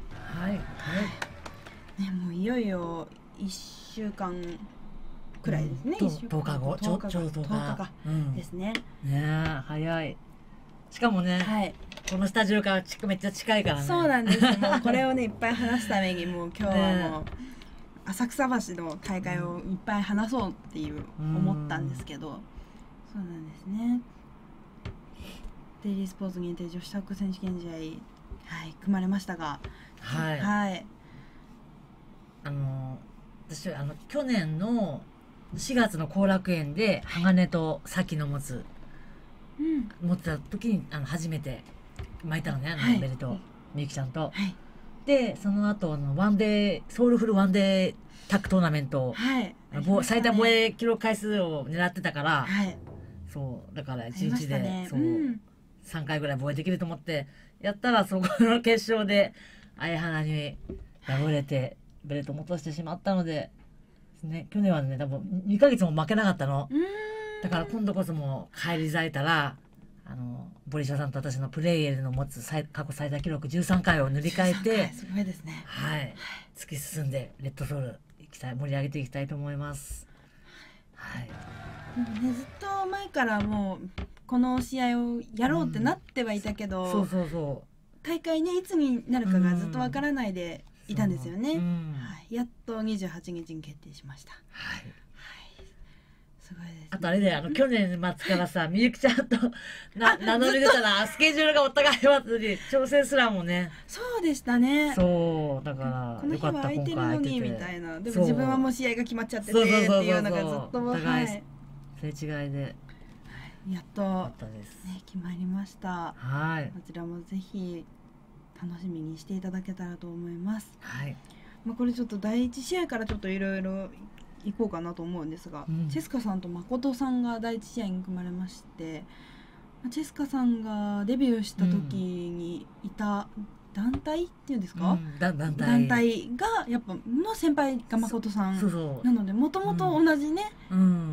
はいね、もういよいよいっしゅうかんくらいですね、 うん、 いっしゅうかんとおかごちょちょうどとおかかですね、 うん、ねえ早い。しかもね、はい、このスタジオからめっちゃ近いからね。 そうなんですもうこれをねいっぱい話すためにもう今日はもう、ね、浅草橋の大会をいっぱい話そうっていう思ったんですけど、うん、そうなんですね。デイリースポーツ限定女子タッグ選手権試合、はい、組まれましたが、 はい、 はい、 あの私あの去年のしがつの後楽園で鋼と先の持つ、うん、持ってた時にあの初めて巻いたのね、あの、はい、ベルトみゆきちゃんと、はい、でその後のワンデーソウルフルワンデータッグトーナメント、はい、最多防衛記録回数を狙ってたから、はい、そうだからいちにちで、ね、そう、うん、さんかいぐらい防衛できると思ってやったら、そこの決勝で相花に敗れてベルトを落としてしまったので、ね、去年はね多分にかげつも負けなかったの。だから今度こそもう返り咲いたら、あのボリシャさんと私のプレイエルの持つ過去最多記録じゅうさんかいを塗り替えて、 すごいですね、 はい、突き進んでレッドソウル行きたい、盛り上げていきたいと思います。はい、 ね、ずっと前からもうこの試合をやろうってなってはいたけど、うん、そうそうそう大会ねいつになるかがずっとわからないでいたんですよね、うん、はい、やっとにじゅうはちにちに決定しました。はい、はい、すごいですね。 あとあれであの去年末からさみゆきちゃんとな名乗り出たらスケジュールがお互いはずに挑戦すらもね。 そうでしたね。 そうだからこの日は空いてるのにみたいな、でも自分はもう試合が決まっちゃっててっていうのがずっと、 はい、すれ違いでやっと、ね、決まりました。 はい、 こちらもぜひ楽しみにしていただけたらと思います。 はい、 まあ、これちょっとだいいち試合からちょっといろいろ行こうかなと思うんですが、うん、チェスカさんと誠さんがだいいち試合に組まれまして、チェスカさんがデビューした時にいた団体っていうんですか、うん、団体団体がやっぱの先輩が誠さんなので、もともと同じね、うん、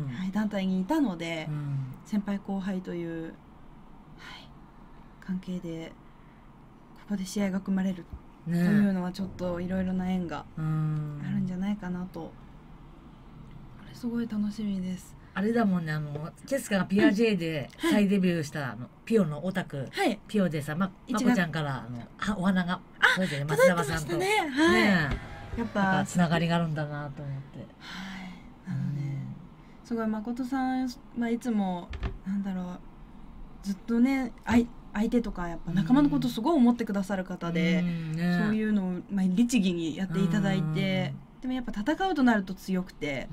はい、団体にいたので、うん、先輩後輩という、はい、関係でここで試合が組まれるというのはちょっといろいろな縁があるんじゃないかなと、これすごい楽しみです。 あれだもんね、あのチェスカがピア J で再デビューした、はい、あのピオのオタク、はい、ピオでさ、ままこちゃんからあのあお花がそれで、ね、松永さんと、ね、はい、ね、やっぱつながりがあるんだなと思って、 はい、なので、うん、すごい誠さんはいつもなんだろう、ずっとね相相手とかやっぱ仲間のことすごい思ってくださる方で、うんね、そういうのを、まあ、律儀にやっていただいて、うん、でもやっぱ戦うとなると強くて、うん、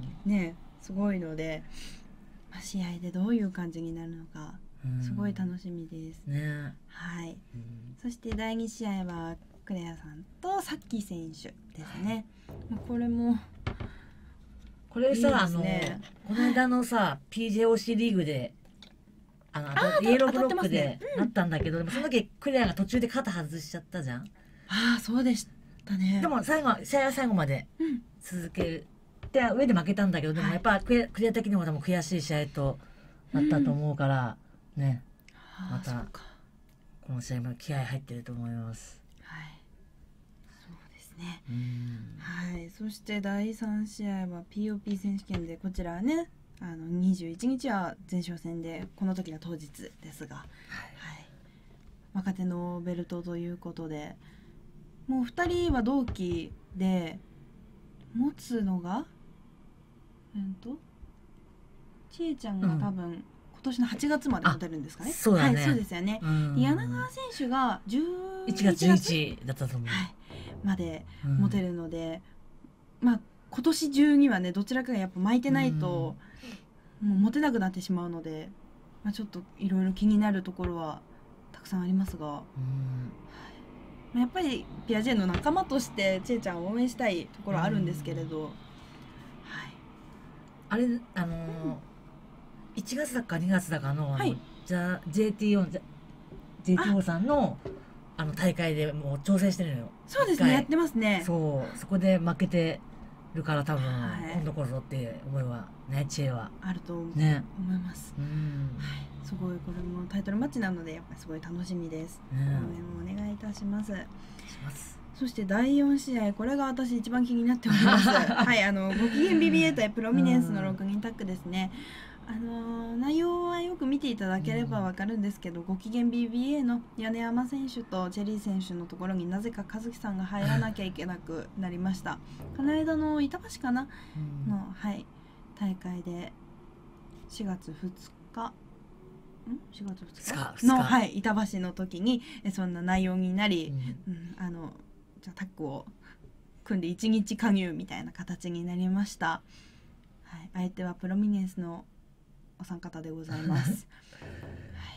ねすごいので、まあ、試合でどういう感じになるのかすごい楽しみです、ね、はい、うん、そしてだいに試合はクレアさんとさっき選手ですね、はい、これもこれさ、いいですね、あのこの間のさ、はい、ピージェーオーシー リーグであのあイエローブロックでなったんだけど、でもその時クレアが途中で肩外しちゃったじゃん。 ああそうでしたね。 でも最後試合は最後まで続ける、で上で負けたんだけど、でもやっぱクレア的にも多分悔しい試合となったと思うから、うん、ね、またこの試合も気合入ってると思います。 はい、そうですね。はい、そしてだいさん試合は ピーオーピー 選手権で、こちらはねあのにじゅういちにちは前哨戦で、この時が当日ですが、はいはい、若手のベルトということで、もうふたりは同期で持つのがうんとちえちゃんが多分、うん、今年のはちがつまで持てるんですかね。 そうだね、 はい、そうですよね。柳川選手がじゅういちがついちがつじゅういちだったと思う、 はい、まで持てるので、うん、まあ今年中にはねどちらかがやっぱ巻いてないと、うん、もう持てなくなってしまうので、 まあ、ちょっといろいろ気になるところはたくさんありますが、 うんまあやっぱりピアジェの仲間としてちえちゃんを応援したいところあるんですけれど、はい、 あれあのーいちがつだかにがつだかの、あのはいじゃ ジェーティーオー ジェ ジェーティーオー さんのあの大会でもう挑戦してるのよ。 そうですね、やってますね。 そうそこで負けてるから多分、 はい、 今度こそって思いはね、知恵はあると思いね、 ます、 うん、 はい、すごいこれもタイトルマッチなのでやっぱりすごい楽しみです、 ね、 応援もお願いいたします。 します。 そしてだいよん試合、これが私一番気になっておりますはい、あのご機嫌 ビービーエー 対プロミネンスのろくにんタッグですね。あのー、内容はよく見ていただければわかるんですけど、うん、ご機嫌 ビービーエー の米山選手とチェリー選手のところになぜか和樹さんが入らなきゃいけなくなりました。この間の板橋かな、うん、の、はい、大会でしがつふつかんしがつふつかの、はい、板橋の時にそんな内容になり、うんうん、あのじゃあタッグを組んでいちにち加入みたいな形になりました。はい、相手はプロミネンスのお三方でございます、はい、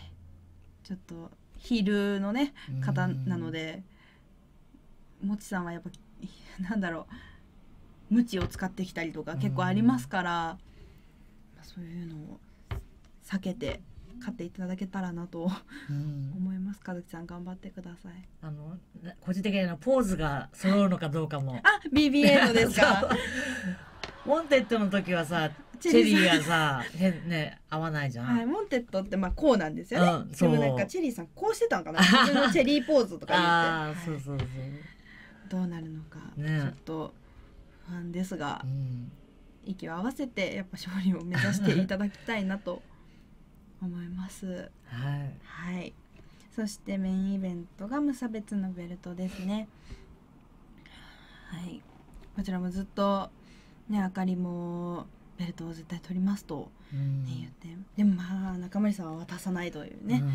ちょっとヒールのね方なので、もちさんはやっぱなんだろう、無知を使ってきたりとか結構ありますから、まあ、そういうのを避けて勝っていただけたらなと思います。和樹さん頑張ってください。 あの個人的にのポーズが揃うのかどうかもあ ビービーエー のですかモンテッドの時はさチェリーがさ変ね合わないじゃん。 はい、モンテッドってまあこうなんですよね。うん、でもなんかチェリーさんこうしてたのかな。自分のチェリーポーズとか言って。ああ、そうそうそう。どうなるのか、ね、ちょっと不安ですが、うん、息を合わせてやっぱ勝利を目指していただきたいなと思います。はい。はい。そしてメインイベントが無差別のベルトですね。はい。こちらもずっとね、あかりもベルトを絶対取りますと、ね、言って、でもまあ中森さんは渡さないというね、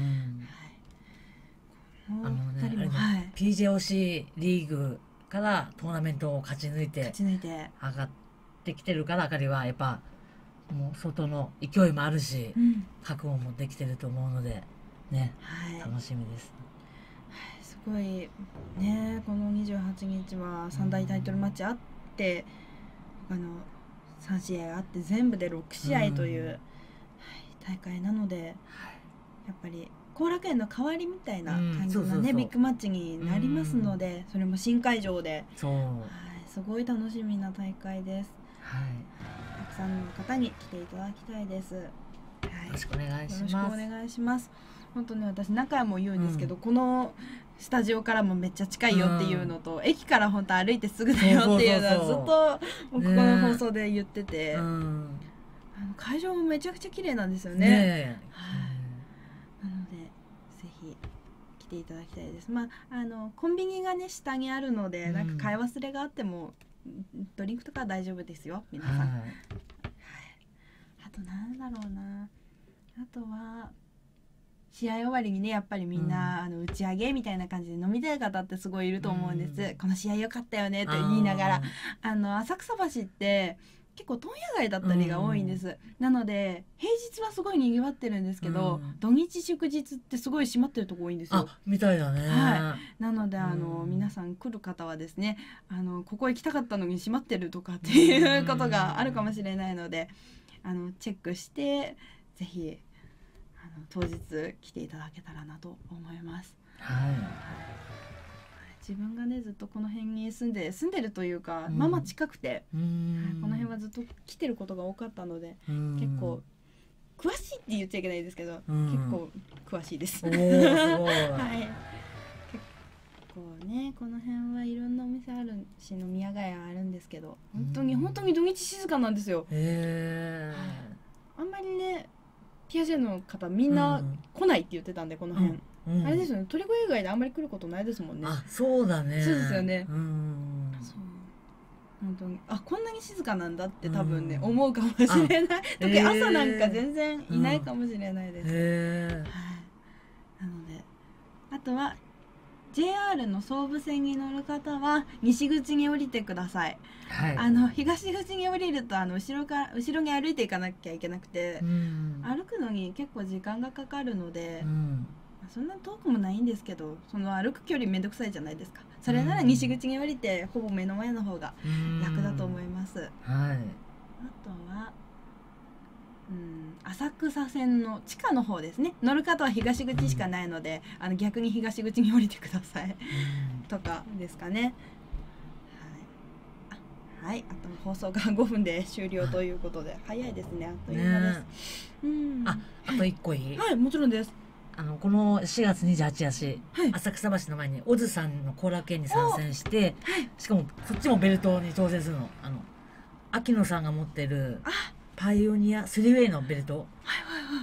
はい、あのね、はい、ピージェーオーシー リーグからトーナメントを勝ち抜いて上がってきてるから、あかりはやっぱもう外の勢いもあるし、うん、覚悟もできてると思うのでね、はい、楽しみです。 はい、すごいね、このにじゅうはちにちはさん大タイトルマッチあって、あのさん試合あって全部でろく試合という、うん、はい、大会なので、はい、やっぱり後楽園の代わりみたいな感じのねビッグマッチになりますので、うん、それも新会場で、そう、はい、すごい楽しみな大会です。はい、たくさんの方に来ていただきたいです。はい、よろしくお願いします。 よろしくお願いします。本当ね、私何回も言うんですけど、うん、このスタジオからもめっちゃ近いよっていうのと、うん、駅から本当歩いてすぐだよっていうのはずっとここの放送で言ってて、ね、うん、あの会場もめちゃくちゃ綺麗なんですよね。ね、はい、なのでぜひ来ていただきたいです。まああのコンビニがね下にあるので、うん、なんか買い忘れがあってもドリンクとかは大丈夫ですよ皆さん。はい、はい、あとなんだろうな、あとは試合終わりにねやっぱりみんな、うん、あの打ち上げみたいな感じで飲みたい方ってすごいいると思うんです、うん、この試合良かったよねって言いながら、あの浅草橋って結構問屋街だったりが多いんです、うん、なので平日はすごい賑わってるんですけど、うん、土日祝日ってすごい閉まってるとこ多いんですよ。 あ、みたいだね。 はい、なのであの、うん、皆さん来る方はですね、あのここ行きたかったのに閉まってるとかっていうことがあるかもしれないので、あのチェックしてぜひあの当日来ていただけたらなと思います。はい、自分がねずっとこの辺に住んで住んでるというか、うん、まあまあ近くて、うん、この辺はずっと来てることが多かったので、うん、結構詳しいって言っちゃいけないですけど、うん、結構詳しいです。おー、すごい。はい、結構ねこの辺はいろんなお店あるし飲み屋街あるんですけど、本当に、うん、本当に土日静かなんですよ。へー、あんまりねピアジェの方みんな来ないって言ってたんで、この辺、うんうん、あれですよね、鳥越以外であんまり来ることないですもんね。 あ、そうだね。 そうですよね。うん、そう本当にあこんなに静かなんだって多分ね、うん、思うかもしれない。特に朝なんか全然いないかもしれないです。へー、はい、なのであとはジェイアール の総武線に乗る方は西口に降りてください。 はい、 あの東口に降りるとあの後ろから後ろに歩いていかなきゃいけなくて、 うん、 歩くのに結構時間がかかるので、 うん、 そんな遠くもないんですけど、その歩く距離めんどくさいじゃないですか。それなら西口に降りてほぼ目の前の方が楽だと思います。 はい、 あとは、うん、浅草線の地下の方ですね。乗る方は東口しかないので、うん、あの逆に東口に降りてください、うん、とかですかね。はい、あと放送がごふんで終了ということで、早いですね。あっという間です。ね、うん、 あ、あといっこいい？ はい、もちろんです。 あのこのしがつにじゅうはちにち、 はい、 浅草橋の前にオズさんの後楽園に参戦して、はい、しかもそっちもベルトに挑戦するの。あの秋野さんが持ってるパイオニアスリーウェイのベルト、 はいはいはい、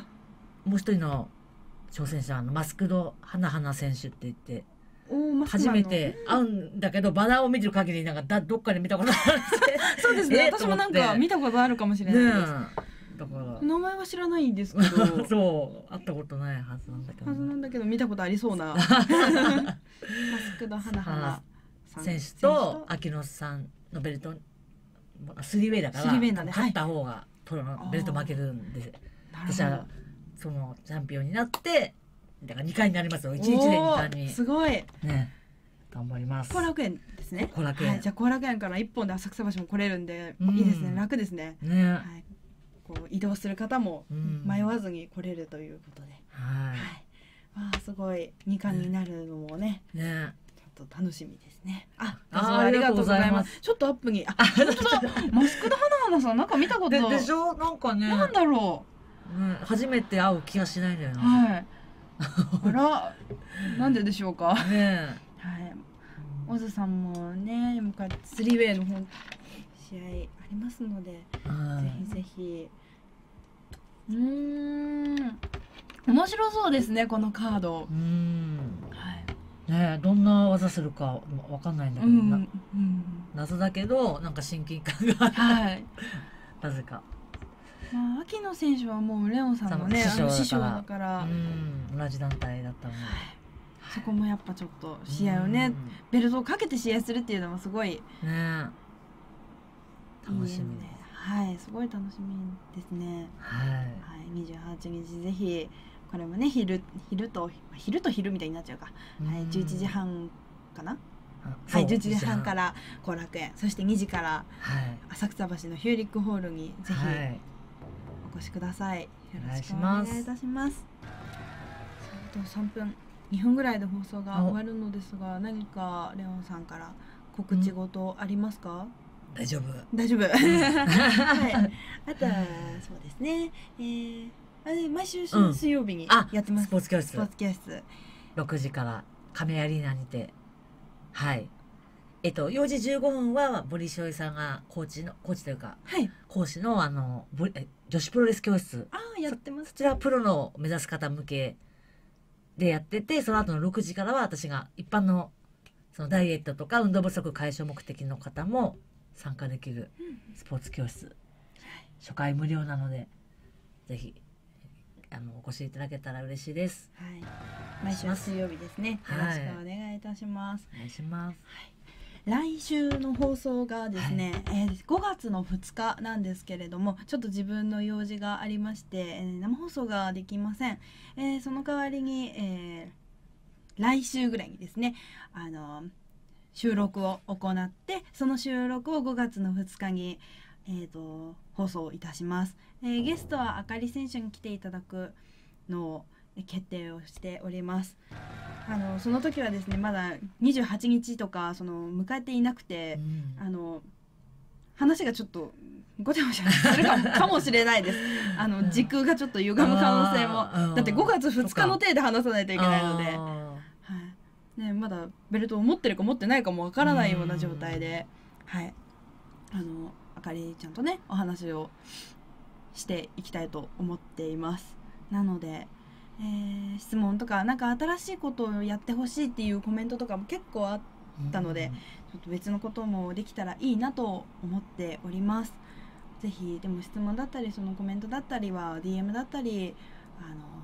もう一人の挑戦者はあのマスクド花花選手って言って初めて会うんだけど、バナーを見てる限りなんかだどっかで見たことあるそうですね、私もなんか見たことあるかもしれないです、ね、 だから名前は知らないんですけどそう会ったことないはずなんだけど、 はずなんだけど見たことありそうなマスクド花花選手と秋野さんのベルトスリーウェイだから、ね、勝った方がプロのベルト負けるんで、私はそのチャンピオンになってだからにかいになりますよ。いちにちでにかいに。 すごい。 ね。頑張ります。 後楽園ですね。 後楽園。 はい、じゃあ後楽園から一本で浅草橋も来れるんで、うん、いいですね。楽ですね。 ね。 はい。こう移動する方も迷わずに来れるということで。 はい。はい、 わあすごいにかんになるのもね。 ね。 ちょっと楽しみですね。あ、ありがとうございます。ちょっとアップに。あ、本当だ。マスクド花花さんなんか見たことででしょ、なんかね。 なんだろう。うん、初めて会う気がしないんだよね。 はい。あら、なんででしょうか。 ね。 はい。オズさんもね、向かってスリーウェイの本試合ありますので、ぜひぜひ。うーん。面白そうですね、このカード。 うん。 はい。 ね、どんな技するかわかんないんだけど、うんうん、謎だけどなんか親近感がある、 はい、 なぜか、 まあ、秋野選手はもうレオンさんのね師匠だから、 うん、同じ団体だったので、はい、 そこもやっぱちょっと試合をね、ベルトをかけて試合するっていうのもすごい、 ね、楽しみです、 はい、すごい楽しみですね。 はい、はい、 にじゅうはちにちぜひこれもね、昼昼と昼と昼みたいになっちゃうか、はい、じゅういちじはんかな、はい、じゅういちじはんから後楽園、そしてにじから浅草橋のヒューリックホールにぜひお越しください。よろしくお願いいたします。あとさんぷんにふんぐらいで放送が終わるのですが、何かレオンさんから告知事ありますか？ 大丈夫大丈夫はい、あとはそうですね、えーあれ毎週水曜日にやってます、うん、 スポーツ教室スポーツ教室ろくじから亀アリーナにて、はいえっとよじじゅうごふんは堀翔さんがコーチのコーチというか、はい、講師のあの女子プロレス教室、 あやってます、 そちらはプロの目指す方向けでやってて、その後のろくじからは私が一般のそのダイエットとか運動不足解消目的の方も参加できるスポーツ教室、うん、初回無料なのでぜひあのお越しいただけたら嬉しいです。 はい、毎週水曜日ですね。よろしくお願いいたします。 お願いします。 はい、来週の放送がですね、はい、えー、ごがつのふつかなんですけれども、ちょっと自分の用事がありまして、えー、生放送ができません。えー、その代わりに、えー、来週ぐらいにですね、あの収録を行って、その収録をごがつのふつかにえーと放送いたします。えー、ゲストはあかり選手に来ていただくのを決定をしております。あのその時はですね、まだにじゅうはちにちとかその迎えていなくて、うん、あの話がちょっとごちゃごちゃするかも、かもしれないです。あの時空がちょっと歪む可能性も、だってごがつふつかの体で話さないといけないので、はいね、まだベルトを持ってるか持ってないかもわからないような状態で、はい、あのあかりちゃんとねお話をしていきたいと思っています。なので、えー、質問とかなんか新しいことをやってほしいっていうコメントとかも結構あったので、ちょっと別のこともできたらいいなと思っております。ぜひでも質問だったりそのコメントだったりは ディーエム だったりあの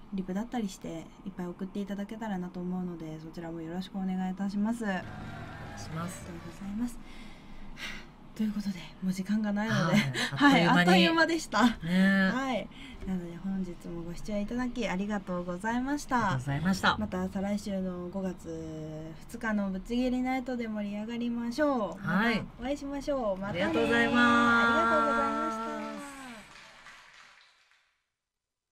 リプだったりしていっぱい送っていただけたらなと思うので、そちらもよろしくお願いいたします。ありがとうします。 ございます。ということでもう時間がないので、 はい、 はい、あっという間ででした。 ね。 はい、なので本日もご視聴いただきありがとうございましありがとうた。 ございました。 また再来週のごがつふつかのぶっちぎりナイトで盛り上がりましょう。 はいまたお会いしましょう。またね。 ありがとうございますありがとうございます。